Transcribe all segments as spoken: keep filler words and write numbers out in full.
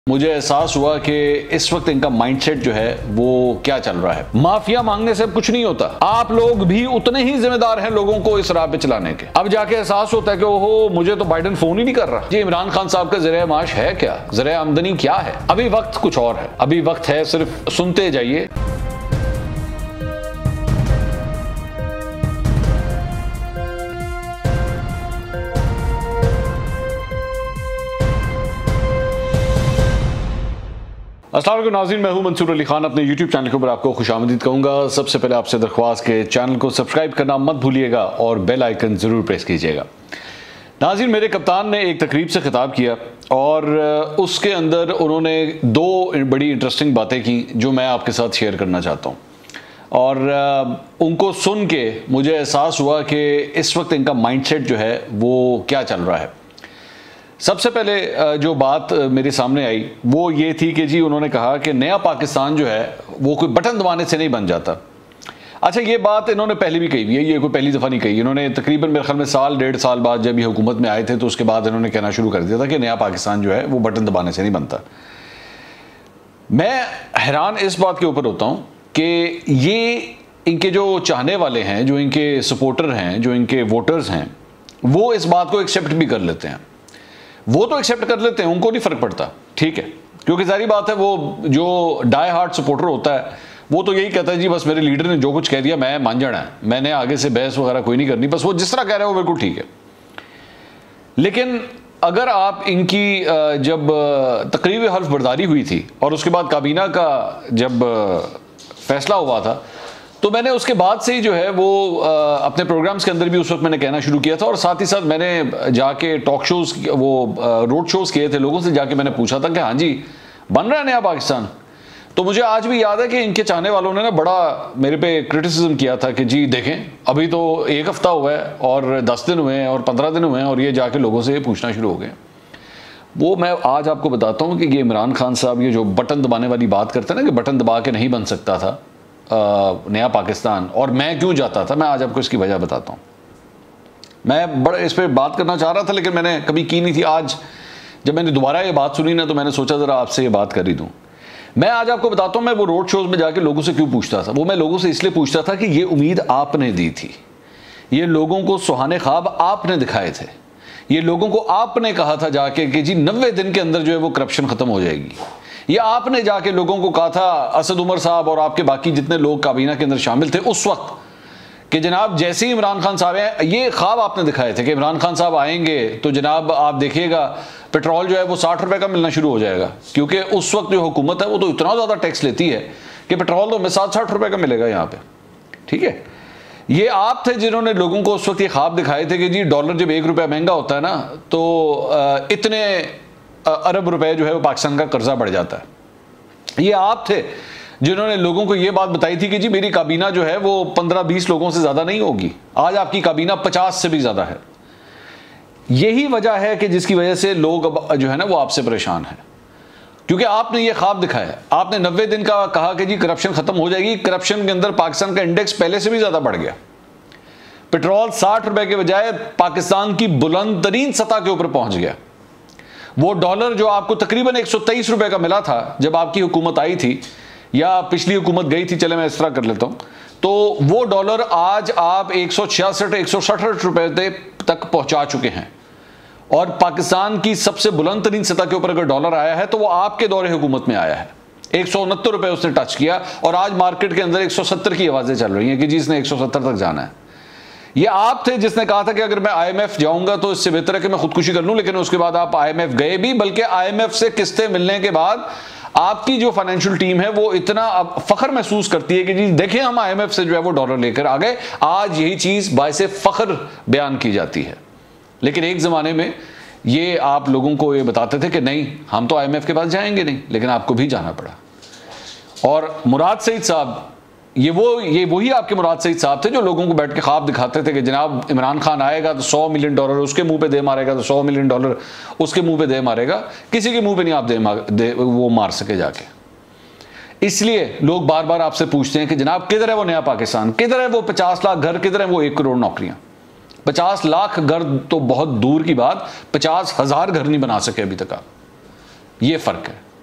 मुझे एहसास हुआ कि इस वक्त इनका माइंडसेट जो है वो क्या चल रहा है। माफिया मांगने से कुछ नहीं होता, आप लोग भी उतने ही जिम्मेदार हैं लोगों को इस राह पे चलाने के। अब जाके एहसास होता है कि ओहो मुझे तो बाइडन फोन ही नहीं कर रहा। जी इमरान खान साहब का ज़रिया माश है क्या, ज़रिया आमदनी क्या है? अभी वक्त कुछ और है, अभी वक्त है सिर्फ सुनते जाइए। अस्सलाम वालेकुम नाज़रीन, मैं हूं मंसूर अली खान। अपने यूट्यूब चैनल के ऊपर आपको खुशामदीद कहूँगा। सबसे पहले आपसे दरख्वास्त के चैनल को सब्सक्राइब करना मत भूलिएगा और बेल आइकन ज़रूर प्रेस कीजिएगा। नाज़रीन, मेरे कप्तान ने एक तकरीब से खिताब किया और उसके अंदर उन्होंने दो बड़ी इंटरेस्टिंग बातें की जो मैं आपके साथ शेयर करना चाहता हूँ। और उनको सुन के मुझे एहसास हुआ कि इस वक्त इनका माइंडसेट जो है वो क्या चल रहा है। सबसे पहले जो बात मेरे सामने आई वो ये थी कि जी उन्होंने कहा कि नया पाकिस्तान जो है वो कोई बटन दबाने से नहीं बन जाता। अच्छा, ये बात इन्होंने पहले भी कही हुई है, ये कोई पहली दफ़ा नहीं कही। इन्होंने तकरीबन मेरे ख्याल में साल डेढ़ साल बाद जब ये हुकूमत में आए थे तो उसके बाद इन्होंने कहना शुरू कर दिया था कि नया पाकिस्तान जो है वो बटन दबाने से नहीं बनता। मैं हैरान इस बात के ऊपर होता हूँ कि ये इनके जो चाहने वाले हैं, जो इनके सपोर्टर हैं, जो इनके वोटर्स हैं, वो इस बात को एक्सेप्ट भी कर लेते हैं। वो तो एक्सेप्ट कर लेते हैं, उनको नहीं फर्क पड़ता, ठीक है, क्योंकि सारी बात है वो जो डाई हार्ट सपोर्टर होता है वो तो यही कहता है जी बस मेरे लीडर ने जो कुछ कह दिया मैं मान जाना है, मैंने आगे से बहस वगैरह कोई नहीं करनी, बस वो जिस तरह कह रहे हो बिल्कुल ठीक है। लेकिन अगर आप इनकी जब तकरीब हल्फ बर्दारी हुई थी और उसके बाद काबीना का जब फैसला हुआ था तो मैंने उसके बाद से ही जो है वो अपने प्रोग्राम्स के अंदर भी उस वक्त मैंने कहना शुरू किया था और साथ ही साथ मैंने जाके टॉक शोज़ वो रोड शोज़ किए थे, लोगों से जाके मैंने पूछा था कि हाँ जी बन रहा है नया पाकिस्तान। तो मुझे आज भी याद है कि इनके चाहने वालों ने ना बड़ा मेरे पे क्रिटिसिज्म किया था कि जी देखें अभी तो एक हफ़्ता हुआ है और दस दिन हुए हैं और पंद्रह दिन हुए हैं और ये जाके लोगों से ये पूछना शुरू हो गए। वो मैं आज आपको बताता हूँ कि ये इमरान खान साहब ये जो बटन दबाने वाली बात करते हैं ना कि बटन दबा के नहीं बन सकता था आ, नया पाकिस्तान, और मैं क्यों जाता था, मैं आज आपको इसकी वजह बताता हूँ। मैं बड़ा इस पर बात करना चाह रहा था लेकिन मैंने कभी की नहीं थी। आज जब मैंने दोबारा ये बात सुनी ना तो मैंने सोचा ज़रा आपसे ये बात कर ही दूँ। मैं आज आपको बताता हूँ मैं वो रोड शोज़ में जाके लोगों से क्यों पूछता था। वो मैं लोगों से इसलिए पूछता था कि ये उम्मीद आपने दी थी, ये लोगों को सुहाने ख्वाब आपने दिखाए थे, ये लोगों को आपने कहा था जाके कि जी नब्बे दिन के अंदर जो है वो करप्शन ख़त्म हो जाएगी। ये आपने जाके लोगों को कहा था, असद उमर साहब और आपके बाकी जितने लोग काबीना के अंदर शामिल थे उस वक्त, कि जनाब जैसे ही इमरान खान साहब हैं, ये ख्वाब आपने दिखाए थे कि इमरान खान साहब आएंगे तो जनाब आप देखिएगा पेट्रोल जो है वो साठ रुपए का मिलना शुरू हो जाएगा, क्योंकि उस वक्त जो हुकूमत है वो तो इतना ज़्यादा टैक्स लेती है कि पेट्रोल तो हमें साठ साठ रुपये का मिलेगा यहाँ पे, ठीक है। ये आप थे जिन्होंने लोगों को उस वक्त ये ख्वाब दिखाए थे कि जी डॉलर जब एक रुपया महंगा होता है ना तो इतने अरब रुपए जो है वो पाकिस्तान का कर्जा बढ़ जाता है। ये आप थे जिन्होंने लोगों को ये बात बताई थी कि जी मेरी काबीना जो है वो पंद्रह बीस लोगों से ज़्यादा नहीं होगी, आज आपकी काबीना पचास से भी ज़्यादा है। यही वजह है कि जिसकी वजह से लोग अब जो है ना वो आपसे परेशान हैं, क्योंकि आपने ये ख्वाब दिखाया। आपने नब्बे दिन का कहा कि जी करप्शन ख़त्म हो जाएगी, करप्शन के अंदर पाकिस्तान का इंडेक्स पहले से भी ज़्यादा बढ़ गया। पेट्रोल साठ रुपए के बजाय पाकिस्तान की बुलंद तरीन सतह के ऊपर पहुंच गया। वो डॉलर जो आपको तकरीबन एक सौ तेईस रुपए का मिला था जब आपकी हुकूमत आई थी या पिछली हुकूमत गई थी, चले मैं इस तरह कर लेता हूं, तो वो डॉलर आज आप एक सौ छियासठ एक सौ सड़सठ रुपए तक पहुंचा चुके हैं। और पाकिस्तान की सबसे बुलंद तरीन सतह के ऊपर अगर डॉलर आया है तो वो आपके दौरे हुकूमत में आया है। एक सौ उनहत्तर रुपए उसने टच किया और आज मार्केट के अंदर एक सौ सत्तर की आवाजें चल रही हैं कि जी इसने एक सौ सत्तर तक जाना है। ये आप थे जिसने कहा था कि अगर मैं आईएमएफ जाऊंगा तो इससे बेहतर है कि मैं खुदकुशी कर लूं, लेकिन उसके बाद आप आईएमएफ गए भी, बल्कि आईएमएफ से किस्तें मिलने के बाद आपकी जो फाइनेंशियल टीम है वो इतना अब फख्र महसूस करती है कि जी देखें हम आईएमएफ से जो है वो डॉलर लेकर आ गए। आज यही चीज बायसे फख्र बयान की जाती है। लेकिन एक जमाने में ये आप लोगों को ये बताते थे कि नहीं हम तो आईएमएफ के पास जाएंगे नहीं, लेकिन आपको भी जाना पड़ा। और मुराद सईद साहब ये वो ये वही आपके मुराद सईद साहब थे जो लोगों को बैठ के ख्वाब दिखाते थे कि जनाब इमरान खान आएगा तो सौ मिलियन डॉलर उसके मुंह पे दे मारेगा, तो सौ मिलियन डॉलर उसके मुंह पे दे मारेगा, किसी के मुंह पे नहीं आप दे, दे वो मार सके जाके। इसलिए लोग बार बार आपसे पूछते हैं कि जनाब किधर है वो नया पाकिस्तान, किधर है वो पचास लाख घर, किधर है वो एक करोड़ नौकरियां। पचास लाख घर तो बहुत दूर की बात, पचास हजार घर नहीं बना सके अभी तक आप। ये फर्क है।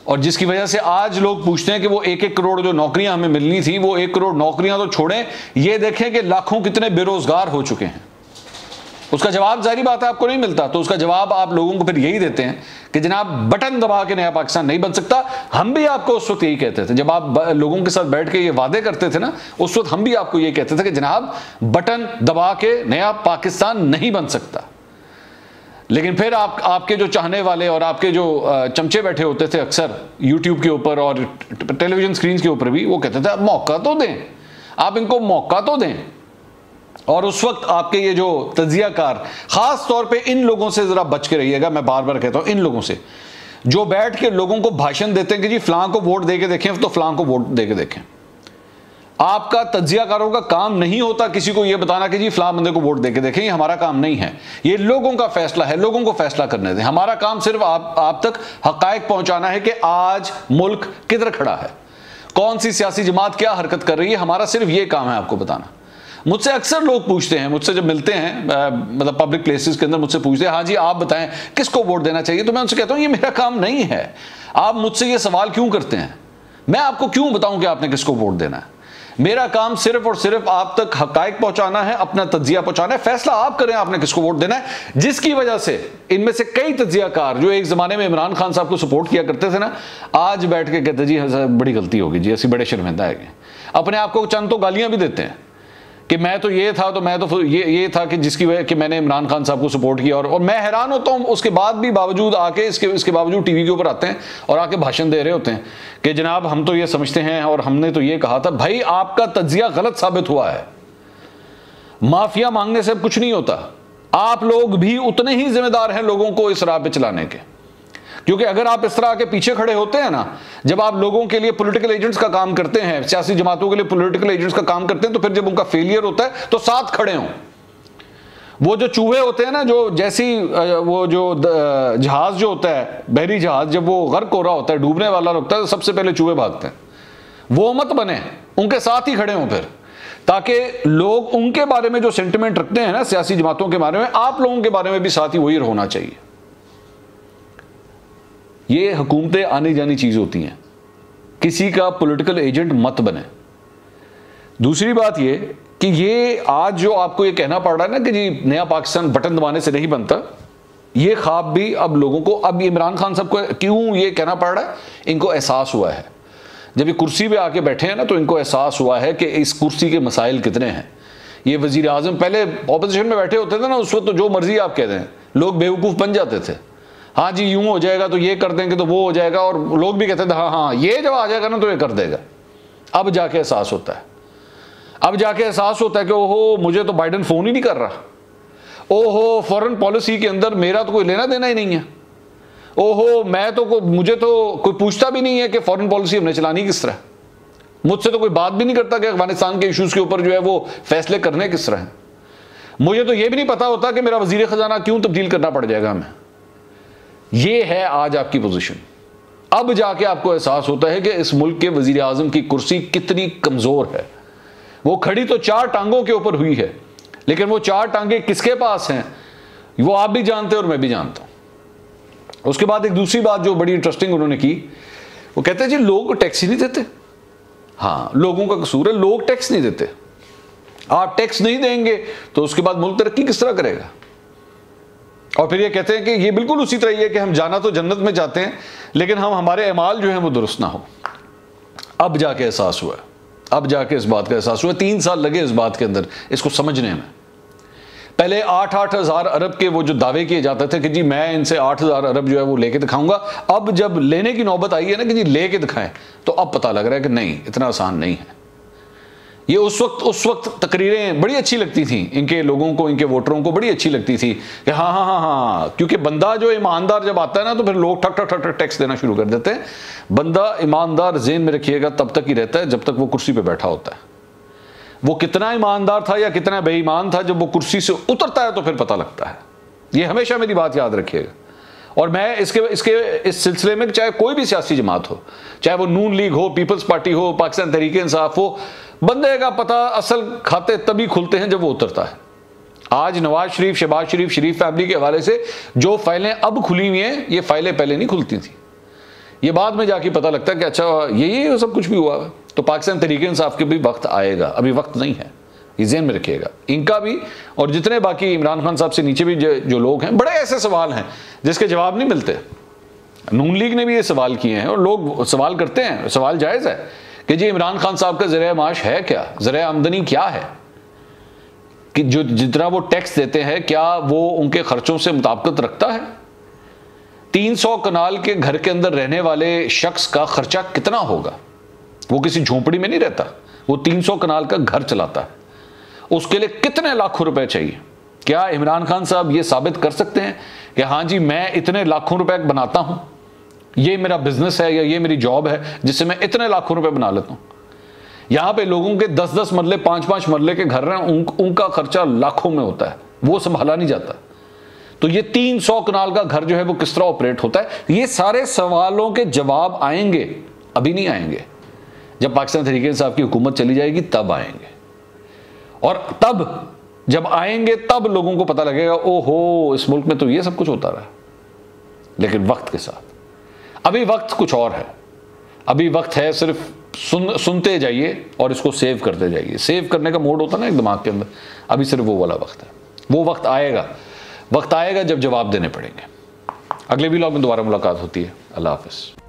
और जिसकी वजह से आज लोग पूछते हैं कि वो एक एक करोड़ जो नौकरियां हमें मिलनी थी, वो एक करोड़ नौकरियां तो छोड़ें, ये देखें कि लाखों कितने बेरोजगार हो चुके हैं। उसका जवाब जारी बात है आपको नहीं मिलता, तो उसका जवाब आप लोगों को फिर यही देते हैं कि जनाब बटन दबा के नया पाकिस्तान नहीं बन सकता। हम भी आपको उस वक्त यही कहते थे, जब आप लोगों के साथ बैठ के ये वादे करते थे ना, उस वक्त हम भी आपको ये कहते थे कि जनाब बटन दबा के नया पाकिस्तान नहीं बन सकता। लेकिन फिर आप आपके जो चाहने वाले और आपके जो चमचे बैठे होते थे अक्सर यूट्यूब के ऊपर और टेलीविजन स्क्रीन के ऊपर भी, वो कहते थे आप मौका तो दें, आप इनको मौका तो दें। और उस वक्त आपके ये जो तज्जियाकार, खास तौर पे इन लोगों से जरा बच के रहिएगा, मैं बार बार कहता हूं इन लोगों से जो बैठ के लोगों को भाषण देते हैं कि जी फलां को वोट दे के देखें, तो फलां को वोट दे के देखें। आपका तज्जियाकारों का काम नहीं होता किसी को यह बताना कि जी फलां बंदे को वोट दे के देखें, ये हमारा काम नहीं है, ये लोगों का फैसला है, लोगों को फैसला करने दें। हमारा काम सिर्फ आप आप तक हकायक पहुंचाना है कि आज मुल्क किधर खड़ा है, कौन सी सियासी जमात क्या हरकत कर रही है, हमारा सिर्फ ये काम है आपको बताना। मुझसे अक्सर लोग पूछते हैं, मुझसे जब मिलते हैं मतलब पब्लिक प्लेसेस के अंदर, मुझसे पूछते हैं हाँ जी आप बताएं किसको वोट देना चाहिए, तो मैं उनसे कहता हूं ये मेरा काम नहीं है। आप मुझसे ये सवाल क्यों करते हैं, मैं आपको क्यों बताऊं कि आपने किसको वोट देना है। मेरा काम सिर्फ और सिर्फ आप तक हकायक पहुंचाना है, अपना तज्जिया पहुंचाना है, फैसला आप करें आपने किसको वोट देना है। जिसकी वजह से इनमें से कई तज्जियाकार जो एक जमाने में इमरान खान साहब को सपोर्ट किया करते थे ना, आज बैठ के कहते जी बड़ी गलती होगी जी, ऐसी बड़े शर्मिंदा है, अपने आप को चंद तो गालियां भी देते हैं कि मैं तो ये था, तो मैं तो ये ये था कि जिसकी वजह कि मैंने इमरान खान साहब को सपोर्ट किया। और, और मैं हैरान होता हूँ उसके बाद भी बावजूद आके इसके इसके बावजूद टीवी के ऊपर आते हैं और आके भाषण दे रहे होते हैं कि जनाब हम तो ये समझते हैं और हमने तो ये कहा था। भाई आपका तज्जिया गलत साबित हुआ है, माफिया मांगने से कुछ नहीं होता, आप लोग भी उतने ही जिम्मेदार हैं लोगों को इस राह पे चलाने के। क्योंकि अगर आप इस तरह के पीछे खड़े होते हैं ना, जब आप लोगों के लिए पॉलिटिकल एजेंट्स का काम करते हैं, सियासी जमातों के लिए पॉलिटिकल एजेंट्स का काम करते हैं, तो फिर जब उनका फेलियर होता है तो साथ खड़े हों। वो जो चूहे होते हैं ना, जो जैसी वो जो जहाज जो होता है, बहरी जहाज, जब वो गर्क हो रहा होता है, डूबने वाला होता है, तो सबसे पहले चूहे भागते हैं। वो मत बने, उनके साथ ही खड़े हों फिर, ताकि लोग उनके बारे में जो सेंटिमेंट रखते हैं ना सियासी जमातों के बारे में, आप लोगों के बारे में भी साथ ही वही होना चाहिए। ये हुकूमतें आनी जानी चीज होती हैं, किसी का पॉलिटिकल एजेंट मत बने। दूसरी बात ये कि ये आज जो आपको ये कहना पड़ रहा है ना कि जी नया पाकिस्तान बटन दबाने से नहीं बनता, ये ख्वाब भी अब लोगों को, अब इमरान खान साहब को क्यों ये कहना पड़ रहा है, इनको एहसास हुआ है। जब ये कुर्सी पे आके बैठे हैं ना, तो इनको एहसास हुआ है कि इस कुर्सी के मसाइल कितने हैं। ये वजीर आजम पहले ऑपोजिशन में बैठे होते थे ना, उस वक्त तो जो मर्जी आप कह दें, लोग बेवकूफ़ बन जाते थे। हाँ जी यूं हो जाएगा तो ये कर देंगे तो वो हो जाएगा, और लोग भी कहते थे हाँ हाँ ये जब आ जाएगा ना तो ये कर देगा। अब जाके एहसास होता है, अब जाके एहसास होता है कि ओहो मुझे तो बाइडन फोन ही नहीं कर रहा, ओहो फॉरेन पॉलिसी के अंदर मेरा तो कोई लेना देना ही नहीं है, ओहो मैं तो को, मुझे तो कोई पूछता भी नहीं है कि फॉरेन पॉलिसी हमने चलानी किस तरह, मुझसे तो कोई बात भी नहीं करता कि अफगानिस्तान के इश्यूज के ऊपर जो है वो फैसले करने किस तरह हैं। मुझे तो ये भी नहीं पता होता कि मेरा वजीर खजाना क्यों तब्दील करना पड़ जाएगा हमें। ये है आज आपकी पोजीशन। अब जाके आपको एहसास होता है कि इस मुल्क के वजीर आजम की कुर्सी कितनी कमजोर है। वो खड़ी तो चार टांगों के ऊपर हुई है, लेकिन वो चार टांगे किसके पास हैं वो आप भी जानते हैं और मैं भी जानता हूं। उसके बाद एक दूसरी बात जो बड़ी इंटरेस्टिंग उन्होंने की, वो कहते हैं जी लोग टैक्स ही नहीं देते। हाँ लोगों का कसूर है, लोग टैक्स नहीं देते। आप टैक्स नहीं देंगे तो उसके बाद मुल्क तरक्की किस तरह करेगा। और फिर ये कहते हैं कि ये बिल्कुल उसी तरह ही है कि हम जाना तो जन्नत में चाहते हैं, लेकिन हम हमारे अमाल जो हैं वो दुरुस्त ना हो। अब जाके एहसास हुआ, अब जाके इस बात का एहसास हुआ। तीन साल लगे इस बात के अंदर इसको समझने में। पहले आठ आठ हजार अरब के वो जो दावे किए जाते थे कि जी मैं इनसे आठ हजार अरब जो है वो लेके दिखाऊंगा, अब जब लेने की नौबत आई है ना कि जी लेके दिखाएं, तो अब पता लग रहा है कि नहीं, इतना आसान नहीं है। ये उस वक्त उस वक्त तकरीरें बड़ी अच्छी लगती थी इनके लोगों को, इनके वोटरों को बड़ी अच्छी लगती थी कि हाँ हाँ हाँ हाँ, क्योंकि बंदा जो ईमानदार जब आता है ना तो फिर लोग ठक ठक ठक ठक टैक्स देना शुरू कर देते हैं। बंदा ईमानदार ज़हन में रखिएगा तब तक ही रहता है जब तक वो कुर्सी पे बैठा होता है। वो कितना ईमानदार था या कितना बेईमान था, जब वो कुर्सी से उतरता है तो फिर पता लगता है। ये हमेशा मेरी बात याद रखिएगा। और मैं इसके इसके इस सिलसिले में चाहे कोई भी सियासी जमात हो, चाहे वो नून लीग हो, पीपल्स पार्टी हो, पाकिस्तान तहरीक इंसाफ हो, बंदे का पता असल खाते तभी खुलते हैं जब वो उतरता है। आज नवाज शरीफ, शहबाज शरीफ, शरीफ फैमिली के हवाले से जो फाइलें अब खुली हुई हैं, ये फाइलें पहले नहीं खुलती थी। ये बाद में जाके पता लगता है कि अच्छा ये ये सब कुछ भी हुआ है। तो पाकिस्तान तहरीक इंसाफ के भी वक्त आएगा, अभी वक्त नहीं है, ये ज़हन में रखिएगा। इनका भी और जितने बाकी इमरान खान साहब से नीचे भी जो, जो लोग हैं, बड़े ऐसे सवाल हैं जिसके जवाब नहीं मिलते। नून लीग ने भी ये सवाल किए हैं और लोग सवाल करते हैं, सवाल जायज़ है कि जी इमरान खान साहब का ज़रिया माश है क्या, ज़रिया आमदनी क्या है, कि जो जितना वो टैक्स देते हैं क्या वो उनके खर्चों से मुताबिकत रखता है। तीन सौ कनाल के घर के अंदर रहने वाले शख्स का खर्चा कितना होगा? वो किसी झोंपड़ी में नहीं रहता, वो तीन सौ कनाल का घर चलाता है, उसके लिए कितने लाखों रुपए चाहिए? क्या इमरान खान साहब ये साबित कर सकते हैं कि हाँ जी मैं इतने लाखों रुपए बनाता हूं, ये मेरा बिजनेस है या ये मेरी जॉब है जिससे मैं इतने लाखों रुपए बना लेता हूं? यहां पे लोगों के दस दस मरले पांच पांच मरले के घर हैं, उन, उनका खर्चा लाखों में होता है, वो संभाला नहीं जाता। तो ये तीन सौ कनाल का घर जो है वो किस तरह ऑपरेट होता है? ये सारे सवालों के जवाब आएंगे, अभी नहीं आएंगे। जब पाकिस्तान तहरीक इंसाफ की हुकूमत चली जाएगी तब आएंगे, और तब जब आएंगे तब लोगों को पता लगेगा ओहो इस मुल्क में तो ये सब कुछ होता रहा। लेकिन वक्त के साथ, अभी वक्त कुछ और है, अभी वक्त है सिर्फ सुन सुनते जाइए और इसको सेव करते जाइए। सेव करने का मोड होता है ना एक दिमाग के अंदर, अभी सिर्फ वो वाला वक्त है। वो वक्त आएगा, वक्त आएगा जब जवाब देने पड़ेंगे। अगले व्लॉग में दोबारा मुलाकात होती है। अल्लाह हाफिज़।